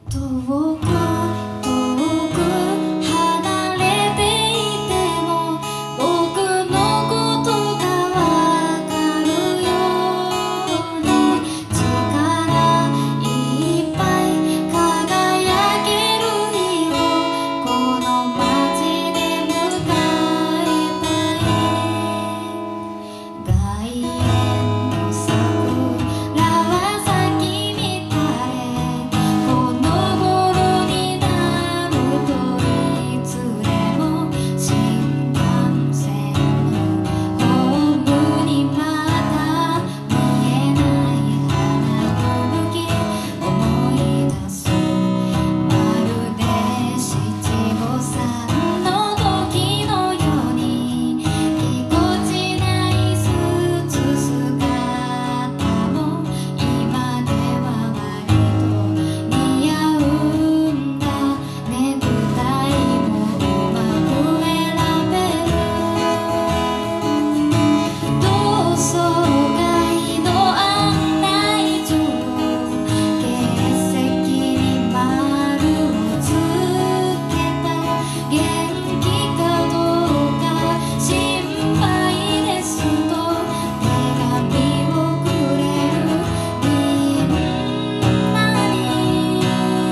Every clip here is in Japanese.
遠く遠く離れていても僕のことがわかるように力いっぱい輝ける日をこの街で迎えたい。外苑の桜は咲き乱れこの頃になるといつでも新幹線のホームにまだ見えない花の向き思い出す。まるで七五三の時のようにぎこちないスーツ姿も今では割と似合うんだ。ネクタイもうまく選べる。同窓会の案内状欠席に丸をつけた。元気かどうか心配ですと手紙をくれるみんなに。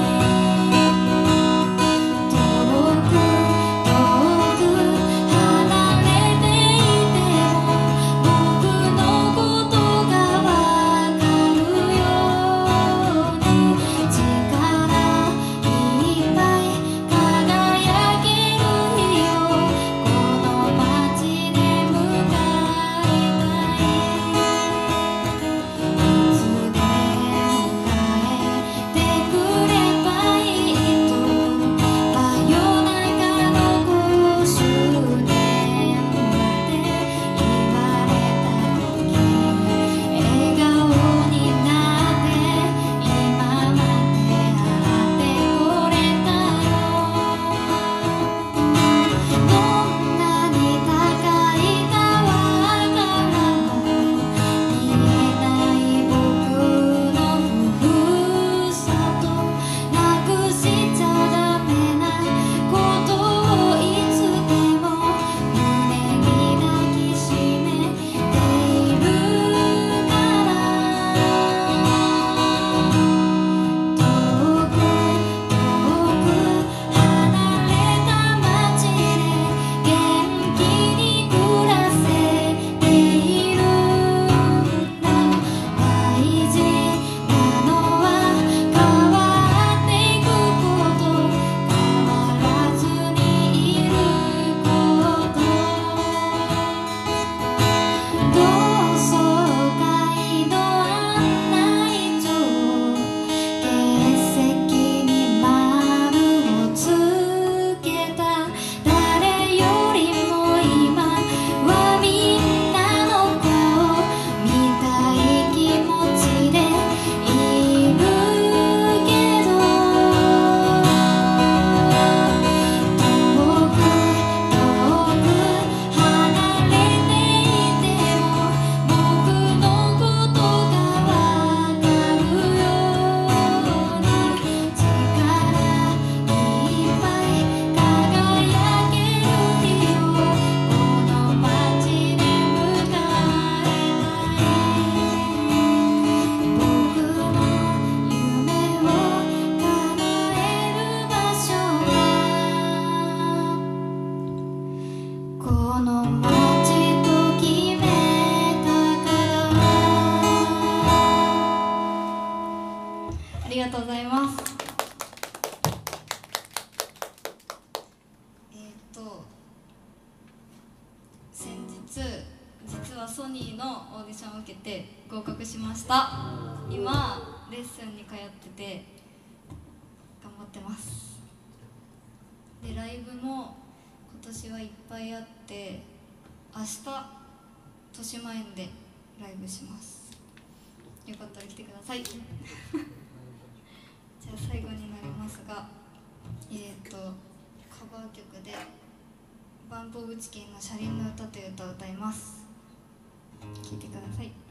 遠く遠く離れていても僕のことがわかるように力いっぱい輝ける日をこの街で迎えたい。いつでも帰ってくればいいと真夜中の公衆電話で言われた時笑顔になって今まで会ってこれたよ。どんなに高いタワーからも見えない僕のふるさと。なくしちゃダメなことをいつでも胸に抱きしめているから。遠く遠く離れた街で元気に暮らせているんだ。大事なのは変わっていくこと、変わらずにいること。同窓会の案内状欠席に丸をつけた。誰よりも今はみんなの子を見たい気持ちでいるけど。遠く遠く離れていても僕のことがわかるように力いっぱい輝ける日をこの街で迎えたい。僕の夢を叶える場所はこの街と決めたから。ありがとうございます。先日実はソニーのオーディションを受けて合格しました。今レッスンに通ってて頑張ってます。でライブも今年はいっぱいあって明日豊島園でライブします。よかったら来てください。じゃあ最後になりますがカバー曲でバンプ・オブ・チキンの「車輪の歌」という歌を歌います。聴いてください。